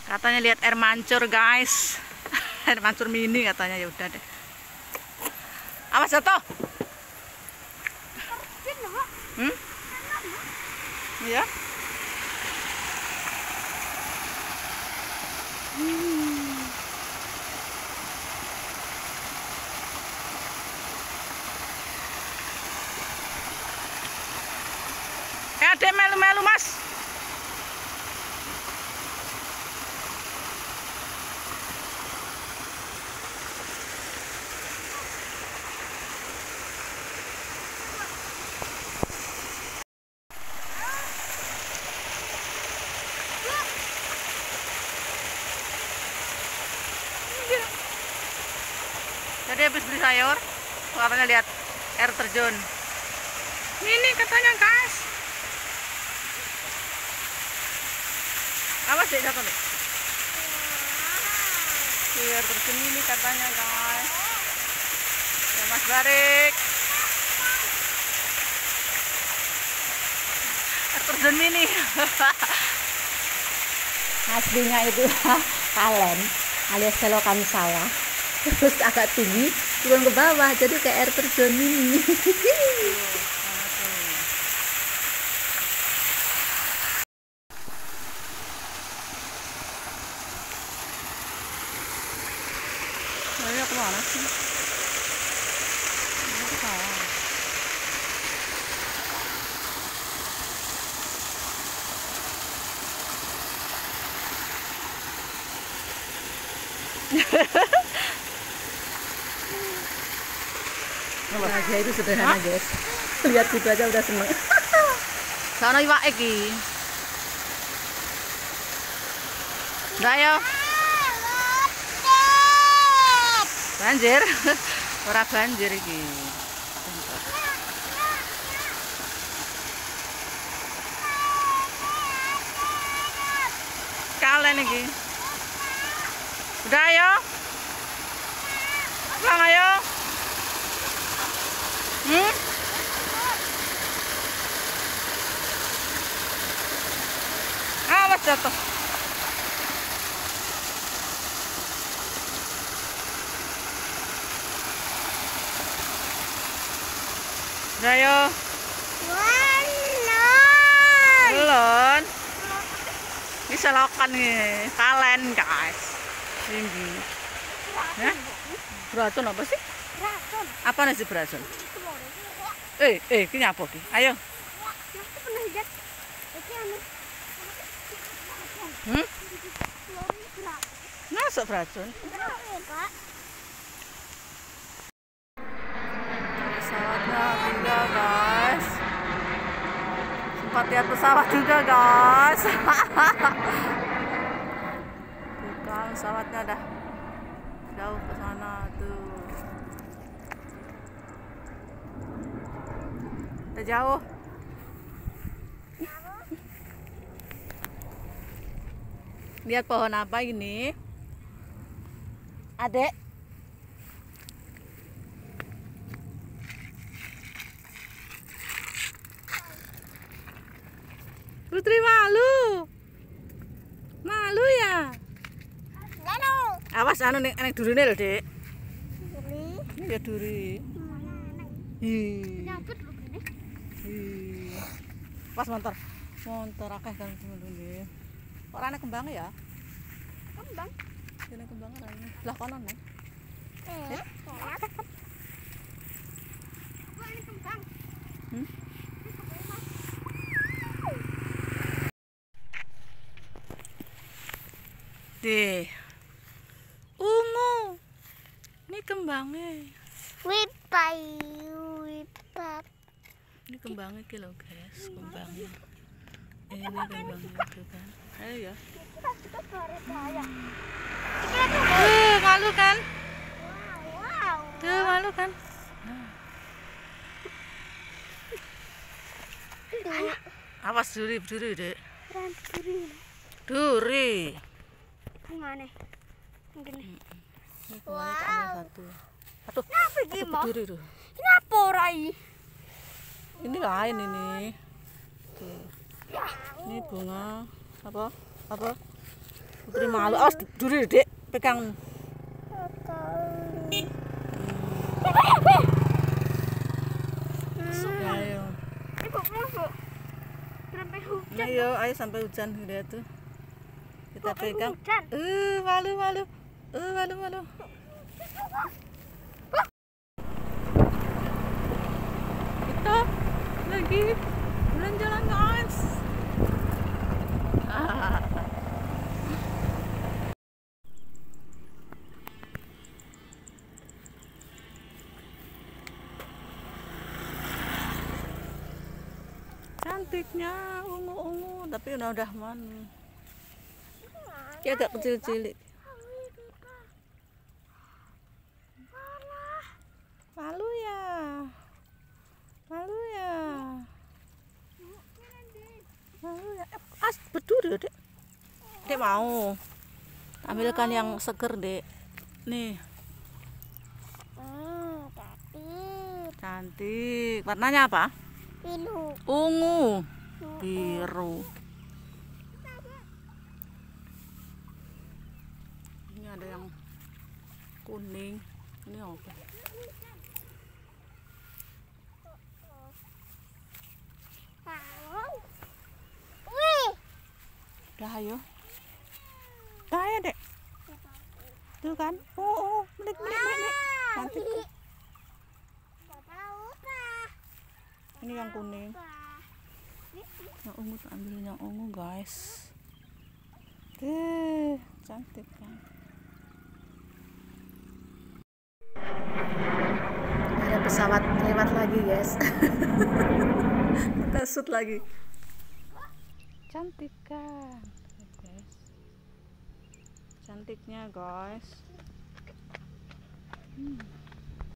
Katanya lihat air mancur, guys. Air mancur mini katanya, ya udah deh. Awas jatuh. Iya. Adek melu-melu, Mas. Jadi habis beli sayur, katanya lihat air terjun. Ini katanya, guys. Awas deh jatuh nih. Air terjun ini katanya, guys. Ya Mas Barik. Air terjun mini. Aslinya itu kalen alias selokan sawah, terus agak tinggi turun ke bawah jadi kayak air terjun ini. Ini kemana sih? Ini ke sawah. Aja itu sederhana, guys. Lihat gitu aja udah seneng. Sana iwak iki. Ndak ya? Banjir. Ora banjir iki. Kalen iki. Udah ayo. Pulang ayo. Awas jatuh. Udah ayo. Belum. Ini selokan nih, kalen, guys. Tinggi. Ya? Beracun apa sih? Racun. Apa nasi beracun? Ini apa ki? Ayo. Aku pernah lihat. Iki anu. Masuk beracun. Kak. Pesawatnya juga, guys. Sempat lihat pesawat juga, guys. Tuh kan pesawatnya dah jauh ke sana tuh. Udah jauh. Lihat pohon apa ini? Adek. Putri malu. Malu ya? Lalu. Awas anu ning durine lho, Dek. Duri. Ini ya duri. Nyabut lho gini. Pas montor. Montor akeh kan temen-temen. Kok rane kembang ya? Kembang. Ini kembang rane. Lah kono nih. Kolak. Wah, ini kembang. Deh. Ungu. Ini kembangnya. Wipai. Ini kembangnya iki lho, guys. Kembangnya. Ini kembangnya tuh kan. Ayo ya. Malu kan? Wow. Tuh, malu kan? Awas duri, Dek. Duri. Duri. Gimana? Gini. Wow. Satu. Apa gimana? Duri tuh. Ini apa rai? Ini lain ini. Tuh. Ini bunga apa? Apa? Putri malu. Awas duri, Dek. Pegang. Ayo. Ayo sampai hujan lihat tuh. Kita pegang. Malu. Malu. Kita lagi jalan-jalan, guys. Cantiknya ungu tapi udah mana dia agak kecil-cilik. Malu ya berduri, Dek. Dek mau ambilkan yang seger, Dek. Nih cantik. Warnanya apa? Ungu, biru. Ini ada yang kuning. Ini apa? Dah ayo. Dah ya, Dek. Tuh kan? Menik. Cantik. Ini yang kuning. Yang ungu, ambil yang ungu, guys. Cantik kan? Ada pesawat lewat lagi, guys. Kita shoot lagi. Cantik kan, guys? Cantiknya, guys.